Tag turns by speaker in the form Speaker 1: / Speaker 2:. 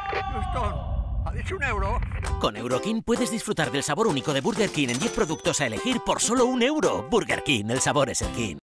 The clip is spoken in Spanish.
Speaker 1: Houston, ¿ha dicho 1 euro?
Speaker 2: Con Eurokin puedes disfrutar del sabor único de Burger King en 10 productos a elegir por solo 1 euro. Burger King, el sabor es el King.